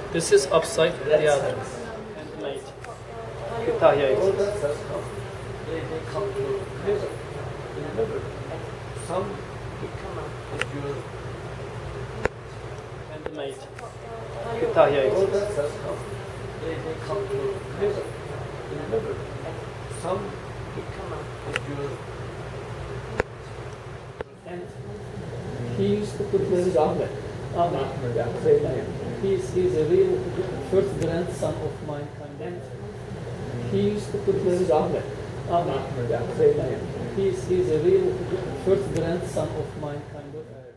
This is upside the other. Handmade. Kütahya it. They come to live in the middle. Some become a Jew. Handmade. Kütahya it. They come to live in the middle. Some become a Jew. And he used to put his Ahmed. He's a real first grandson of mankind. And he used to put his Ahmed. He's a real first grandson of mankind.